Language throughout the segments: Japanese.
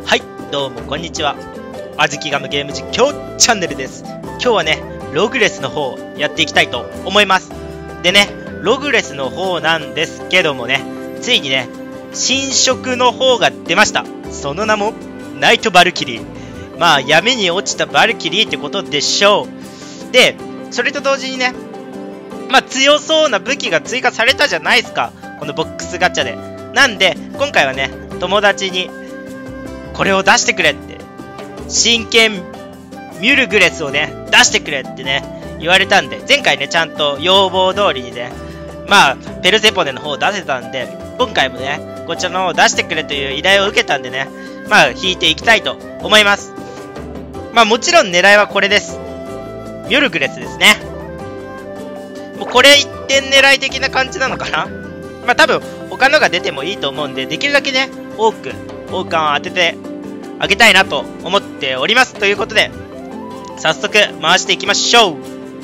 はい、どうもこんにちは。あずきガムゲーム実況チャンネルです。今日はね、ログレスの方をやっていきたいと思います。でね、ログレスの方なんですけどもね、ついにね、新色の方が出ました。その名も、ナイトバルキリー。まあ、闇に落ちたバルキリーってことでしょう。で、それと同時にね、まあ、強そうな武器が追加されたじゃないですか。このボックスガチャで。なんで、今回はね、友達に、これを出してくれって、真剣ミュルグレスをね、出してくれってね、言われたんで、前回ね、ちゃんと要望通りにね、まあ、ペルセポネの方を出せたんで、今回もね、こちらの方を出してくれという依頼を受けたんでね、まあ、引いていきたいと思います。まあ、もちろん狙いはこれです。ミュルグレスですね。もうこれ一点狙い的な感じなのかな。まあ、多分、他のが出てもいいと思うんで、できるだけね、多く王冠を当ててあげたいなと思っております。ということで、早速回していきましょう。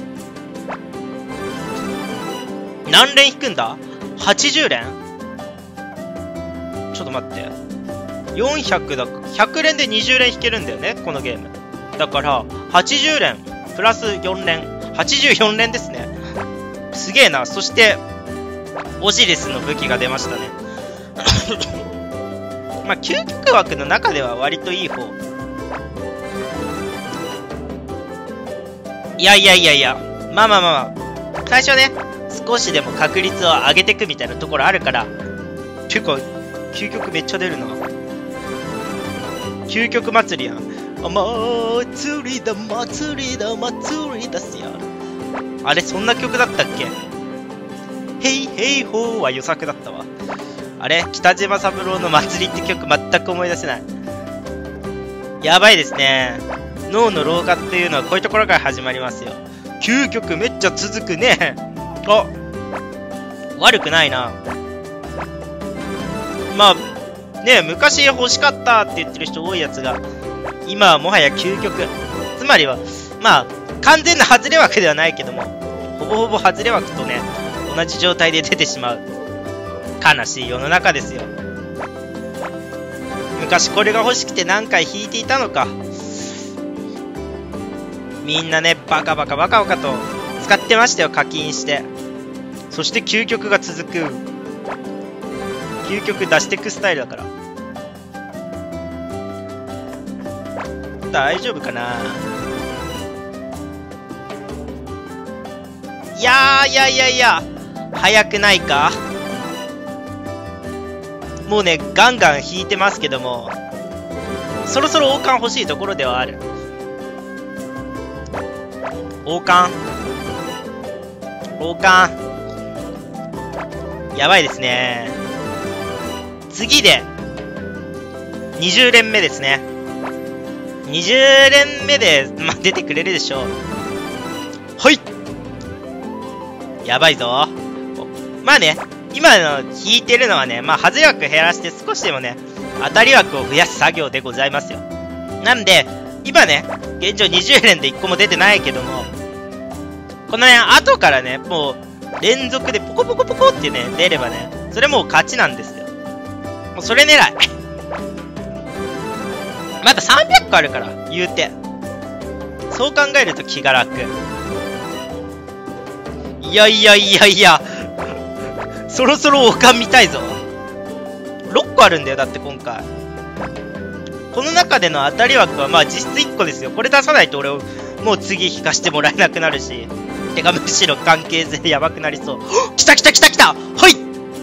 何連引くんだ ?80 連ちょっと待って。400だか、100連で20連引けるんだよね、このゲーム。だから、80連、プラス4連、84連ですね。すげえな。そして、オジリスの武器が出ましたね。まあ、究極枠の中では割といい方。いや。まあ。最初ね、少しでも確率を上げていくみたいなところあるから。てか、究極めっちゃ出るな。究極祭りやん。祭りだっすよ。あれ、そんな曲だったっけ？ヘイヘイホーは予作だったわ。あれ北島三郎の祭りって曲全く思い出せない。やばいですね。脳の老化っていうのはこういうところから始まりますよ。究極めっちゃ続くね。あ、悪くないな。まあ、ね、昔欲しかったって言ってる人多いやつが、今はもはや究極。つまりは、まあ、完全な外れ枠ではないけども、ほぼほぼ外れ枠とね、同じ状態で出てしまう。悲しい世の中ですよ。昔これが欲しくて何回引いていたのか。みんなね、バカと使ってましたよ、課金して。そして究極が続く。究極出してくスタイルだから。大丈夫かな。いや早くないか。もうね、ガンガン引いてますけども、そろそろ王冠欲しいところではある。王冠。やばいですね。次で、20連目ですね。20連目で、まあ、出てくれるでしょう。はい。やばいぞ。まあね、今の引いてるのはね、まあ、外れ枠減らして少しでもね、当たり枠を増やす作業でございますよ。なんで、今ね、現状20連で1個も出てないけども、このね、後からね、もう、連続でポコってね、出ればね、それもう勝ちなんですよ。もうそれ狙い。まだ300個あるから、言うて。そう考えると気が楽。いや。そろそろ王冠見たいぞ。6個あるんだよ、だって今回。この中での当たり枠はまあ実質1個ですよ。これ出さないと俺をもう次引かしてもらえなくなるし。てかむしろ関係性やばくなりそう。来たはい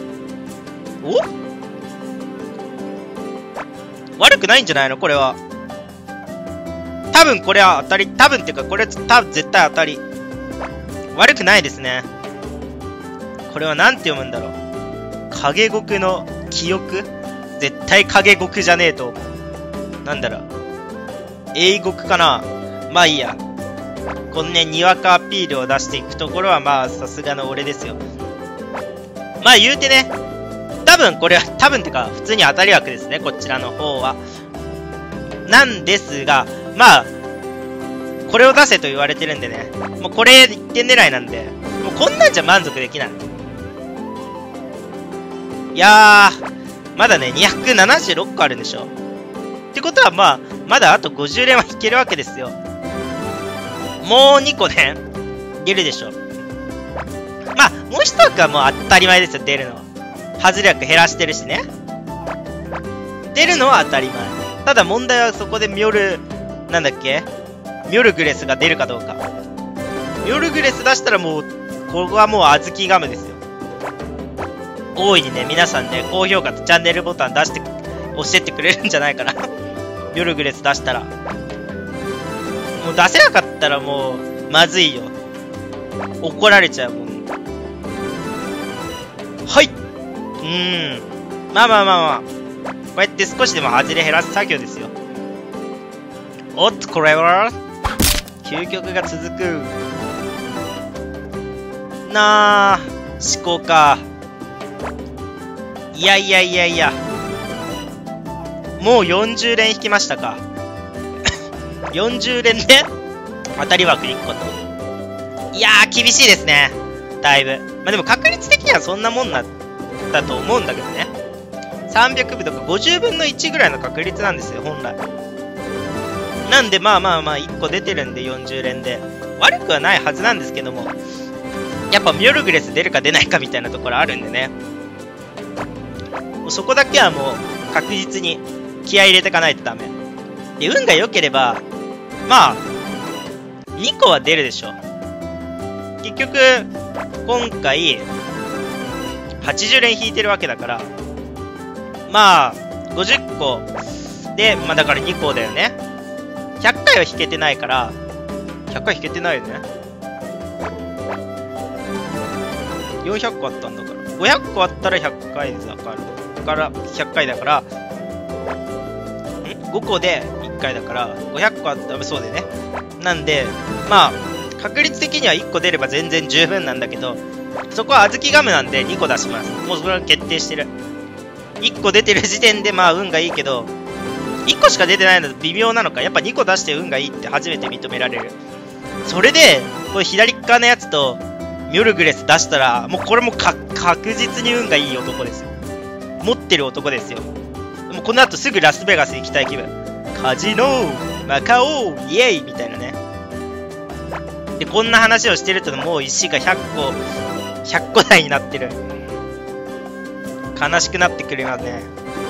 お？悪くないんじゃないのこれは。多分これは当たり。多分っていうかこれ絶対当たり。悪くないですね。これはなんて読むんだろう。影極の記憶？絶対影極じゃねえと思う。なんだろう。英極かな。まあいいや。このね、にわかアピールを出していくところはまあさすがの俺ですよ。まあ言うてね。多分これは、多分ってか普通に当たり枠ですね。こちらの方は。なんですが、まあ、これを出せと言われてるんでね。もうこれ1点狙いなんで、もうこんなんじゃ満足できない。いやー、まだね、276個あるんでしょ。 ってことはまあ、まだあと50連は引けるわけですよ。もう2個ね、出るでしょ。まあ、もう1枠はもう当たり前ですよ、出るのは。外れ枠減らしてるしね。出るのは当たり前。ただ問題はそこでなんだっけミョルグレスが出るかどうか。ミョルグレス出したらもう、ここはもう小豆ガムですよ。大いにね、皆さんね、高評価とチャンネルボタン押してってくれるんじゃないかな。ミョルグレス出したら。もう出せなかったらもう、まずいよ。怒られちゃうもん。はい。まあまあまあまあ。こうやって少しでも外れ減らす作業ですよ。おっと、これは究極が続く。なあ、思考か。いやいやいやいや。もう40連引きましたか。40連で当たり枠1個と。いやー、厳しいですね。だいぶ。まあでも確率的にはそんなもんだと思うんだけどね。300分とか50分の1ぐらいの確率なんですよ、本来。なんでまあまあまあ1個出てるんで40連で。悪くはないはずなんですけども。やっぱミョルグレス出るか出ないかみたいなところあるんでね。そこだけはもう確実に気合い入れていかないとダメ。で、運が良ければ、まあ、2個は出るでしょ。結局、今回、80連引いてるわけだから、まあ、50個で、まあだから2個だよね。100回は引けてないから、100回引けてないよね。400個あったんだから。500個あったら100回だから、100回だから、5個で1回だから、500個あったら、そうだよね。なんで、まあ、確率的には1個出れば全然十分なんだけど、そこは小豆ガムなんで2個出します。もうそれは決定してる。1個出てる時点でまあ運がいいけど、1個しか出てないのと微妙なのか。やっぱ2個出して運がいいって初めて認められる。それで、これ左側のやつと、ミョルグレス出したら、もうこれも確実に運がいい男ですよ。持ってる男ですよ。もうこの後すぐラスベガス行きたい気分。カジノマカオイエイみたいなね。で、こんな話をしてるともう石が100個台になってる。悲しくなってくるよね。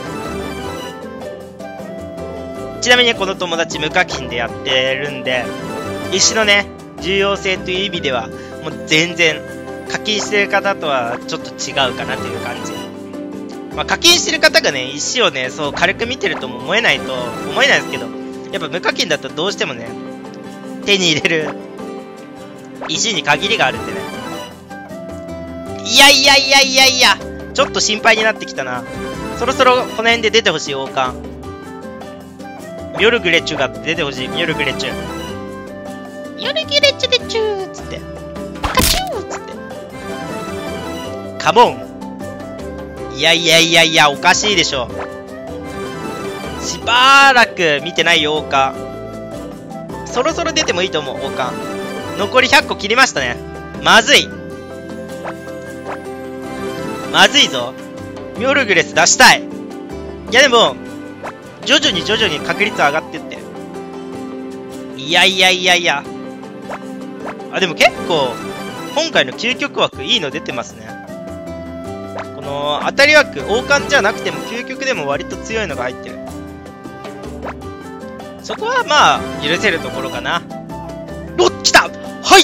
ちなみにこの友達無課金でやってるんで、石のね、重要性という意味では、もう全然、課金してる方とはちょっと違うかなという感じ。まあ課金してる方がね、石をね、そう軽く見てるとも思えないですけど、やっぱ無課金だとどうしてもね、手に入れる石に限りがあるんでね。いやいやいやいやいや、ちょっと心配になってきたな。そろそろこの辺で出てほしい王冠。ミョルグレチュが出てほしい。ミョルグレチュ。ミョルグレチュレチューつって。カチューつって。カモン。いやいやいやいや、おかしいでしょ。しばらく見てないよ、王冠。そろそろ出てもいいと思う、王冠。残り100個切りましたね。まずい。まずいぞ。ミョルグレス出したい。いやでも、徐々に確率上がってって。いやいやいやいや。あ、でも結構、今回の究極枠いいの出てますね。この、当たり枠、王冠じゃなくても究極でも割と強いのが入ってる。そこはまあ、許せるところかな。おっ、来た！はい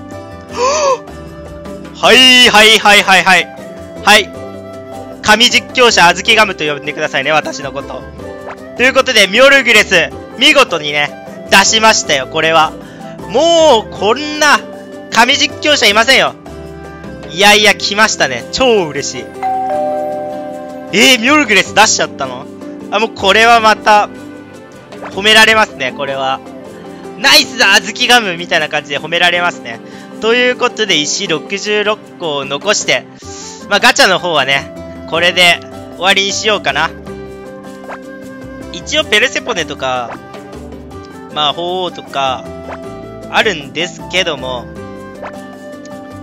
はいはいはいはいはい。はい。神実況者あずきガムと呼んでくださいね、私のこと。ということで、ミョルグレス、見事にね、出しましたよ、これは。もう、こんな、神実況者いませんよ。いやいや、来ましたね。超嬉しい。ミョルグレス出しちゃったの？あ、もうこれはまた、褒められますね、これは。ナイスだ、あずきガムみたいな感じで褒められますね。ということで、石66個を残して、まあ、ガチャの方はね、これで終わりにしようかな。一応ペルセポネとか、まあ、鳳凰とか、あるんですけども、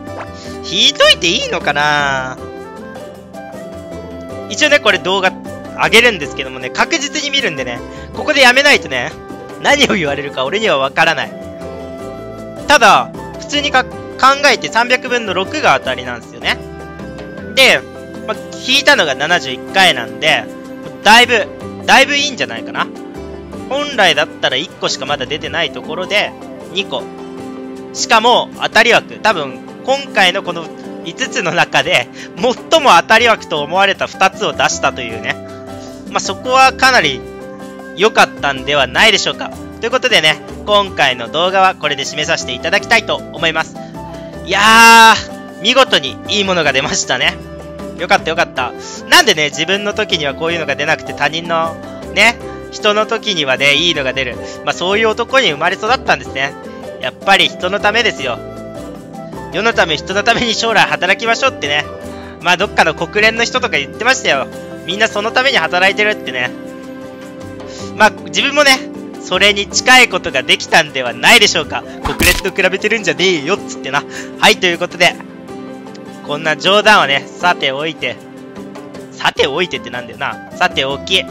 引いといていいのかな。一応ね、これ動画、 上げるんですけどもね、確実に見るんでね、ここでやめないとね、何を言われるか俺にはわからない。ただ、普通に考えて300分の6が当たりなんですよね。で、引いたのが71回なんで、だいぶいいんじゃないかな。本来だったら1個しかまだ出てないところで、2個。しかも、当たり枠。多分、今回のこの5つの中で、最も当たり枠と思われた2つを出したというね。そこはかなり良かったんではないでしょうか。ということでね、今回の動画はこれで締めさせていただきたいと思います。いやー、見事にいいものが出ましたね。よかったよかった。なんでね、自分の時にはこういうのが出なくて他人のね、人の時にはね、いいのが出る。そういう男に生まれ育ったんですね。やっぱり人のためですよ。世のため、人のために将来働きましょうってね。どっかの国連の人とか言ってましたよ。みんなそのために働いてるってね。自分もね、それに近いことができたんではないでしょうか。国連と比べてるんじゃねえよっつってな。はい、ということで、こんな冗談はね、さておいてってなんだよな。さておき。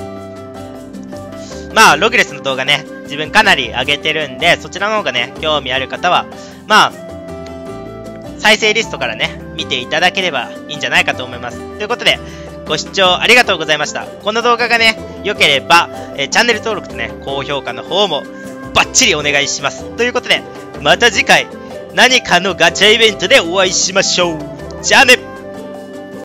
ログレスの動画ね、自分かなり上げてるんで、そちらの方がね、興味ある方は、再生リストからね、見ていただければいいんじゃないかと思います。ということで、ご視聴ありがとうございました。この動画がね、良ければ、チャンネル登録とね、高評価の方もバッチリお願いします。ということで、また次回、何かのガチャイベントでお会いしましょう。じゃあね。